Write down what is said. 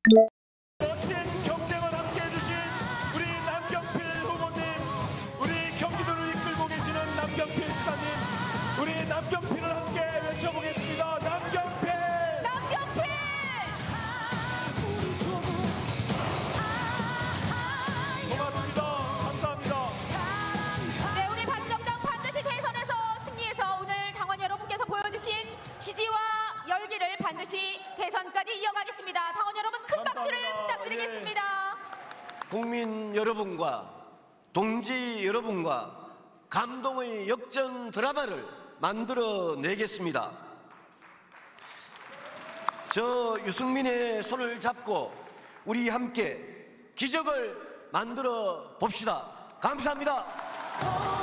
멋진 경쟁을 함께해 주신 우리 남경필 후보님, 우리 경기도를 이끌고 계시는 남경필 지사님, 우리 남경필을 함께 외쳐보겠습니다. 남경필! 남경필! 고맙습니다. 감사합니다. 네, 우리 바른정당 반드시 대선에서 승리해서 오늘 당원 여러분께서 보여주신 지지와 열기를 반드시 대선까지 이어가겠습니다. 당원 여러분 큰 박수를 부탁드리겠습니다. 국민 여러분과 동지 여러분과 감동의 역전 드라마를 만들어내겠습니다. 저 유승민의 손을 잡고 우리 함께 기적을 만들어 봅시다. 감사합니다.